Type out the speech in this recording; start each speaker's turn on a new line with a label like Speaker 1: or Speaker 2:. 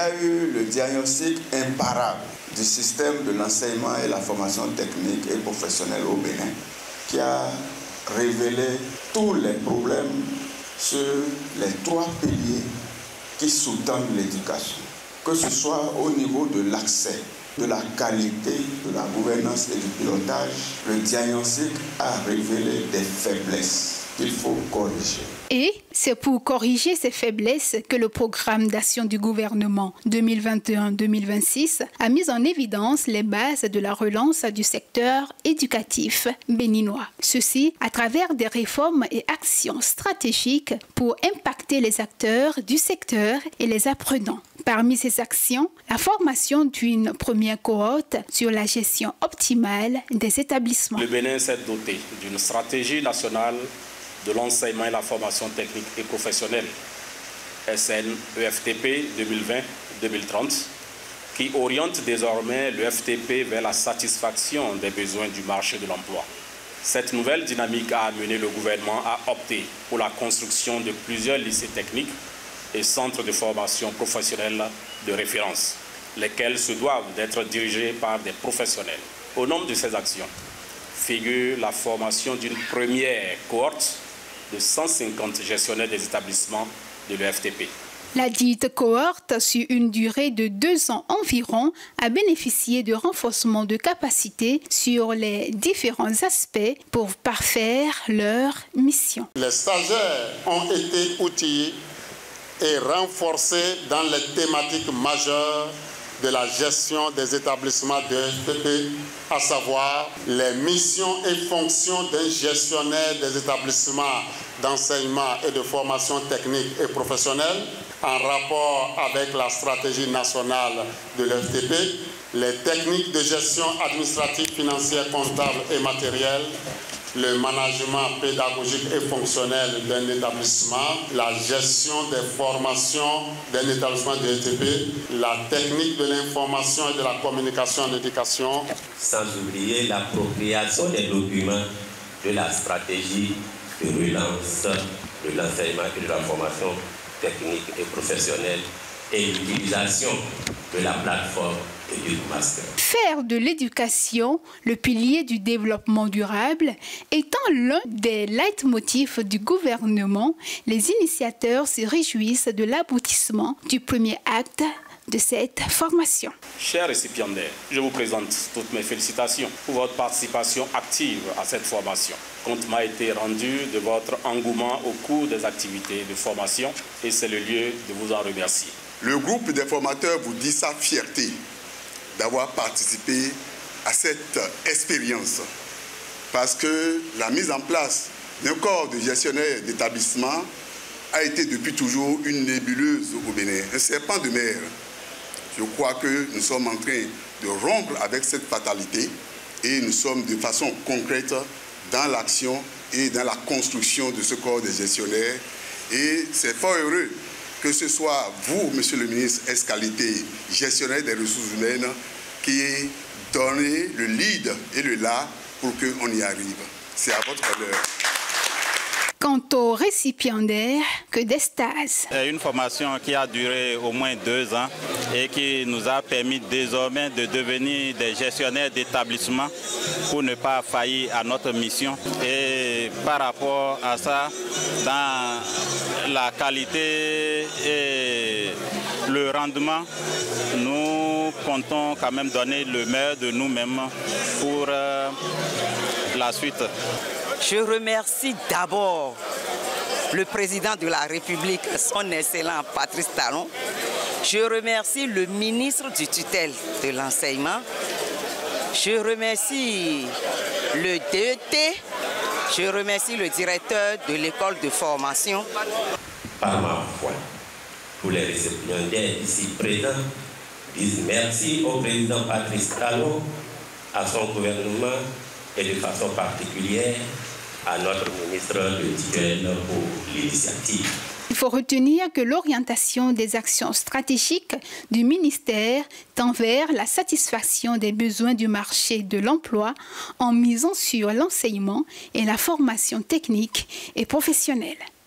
Speaker 1: y a eu le diagnostic imparable du système de l'enseignement et la formation technique et professionnelle au Bénin, qui a révélé tous les problèmes sur les 3 piliers qui sous-tendent l'éducation, que ce soit au niveau de l'accès, de la qualité, de la gouvernance et du pilotage. Le diagnostic a révélé des faiblesses qu'il faut corriger.
Speaker 2: Et c'est pour corriger ces faiblesses que le programme d'action du gouvernement 2021-2026 a mis en évidence les bases de la relance du secteur éducatif béninois. Ceci à travers des réformes et actions stratégiques pour impacter les acteurs du secteur et les apprenants. Parmi ces actions, la formation d'une première cohorte sur la gestion optimale des établissements.
Speaker 3: Le Bénin s'est doté d'une stratégie nationale de l'enseignement et la formation technique et professionnelle, SN-EFTP 2020-2030, qui oriente désormais le FTP vers la satisfaction des besoins du marché de l'emploi. Cette nouvelle dynamique a amené le gouvernement à opter pour la construction de plusieurs lycées techniques et centres de formation professionnelle de référence, lesquels se doivent d'être dirigés par des professionnels. Au nombre de ces actions figure la formation d'une première cohorte de 150 gestionnaires des établissements de l'EFTP.
Speaker 2: La dite cohorte, sur une durée de 2 ans environ, a bénéficié de renforcement de capacités sur les différents aspects pour parfaire leur mission.
Speaker 4: Les stagiaires ont été outillés et renforcés dans les thématiques majeures de la gestion des établissements de l'EFTP, à savoir les missions et fonctions d'un gestionnaire des établissements d'enseignement et de formation technique et professionnelle, en rapport avec la stratégie nationale de l'EFTP, les techniques de gestion administrative, financière, comptable et matérielle, le management pédagogique et fonctionnel d'un établissement, la gestion des formations d'un établissement de l'EFTP, la technique de l'information et de la communication en éducation.
Speaker 5: Sans oublier l'appropriation des documents de la stratégie de relance de l'enseignement et de la formation technique et professionnelle et l'utilisation de la plateforme EduMaster.
Speaker 2: Faire de l'éducation le pilier du développement durable étant l'un des leitmotifs du gouvernement, les initiateurs se réjouissent de l'aboutissement du premier acte de cette formation.
Speaker 3: Chers récipiendaires, je vous présente toutes mes félicitations pour votre participation active à cette formation. Compte m'a été rendu de votre engouement au cours des activités de formation et c'est le lieu de vous en remercier.
Speaker 6: Le groupe des formateurs vous dit sa fierté d'avoir participé à cette expérience parce que la mise en place d'un corps de gestionnaire d'établissement a été depuis toujours une nébuleuse au Bénin, un serpent de mer. Je crois que nous sommes en train de rompre avec cette fatalité et nous sommes de façon concrète dans l'action et dans la construction de ce corps de gestionnaire. Et c'est fort heureux que ce soit vous, Monsieur le ministre, ex-qualité, gestionnaire des ressources humaines, qui donnez le lead et le là pour qu'on y arrive. C'est à votre honneur.
Speaker 2: Quant aux récipiendaires, que d'extase.
Speaker 7: C'est une formation qui a duré au moins 2 ans et qui nous a permis désormais de devenir des gestionnaires d'établissements pour ne pas faillir à notre mission. Et par rapport à ça, dans la qualité et le rendement, nous comptons quand même donner le meilleur de nous-mêmes pour la suite.
Speaker 8: Je remercie d'abord le président de la République, son excellent Patrice Talon. Je remercie le ministre du tutelle de l'enseignement. Je remercie le DET. Je remercie le directeur de l'école de formation.
Speaker 5: Par ma foi, tous les récipiendaires ici présents disent merci au président Patrice Talon, à son gouvernement et de façon particulière à notre ministre de tutelle pour l'initiative.
Speaker 2: Il faut retenir que l'orientation des actions stratégiques du ministère tend vers la satisfaction des besoins du marché de l'emploi en misant sur l'enseignement et la formation technique et professionnelle.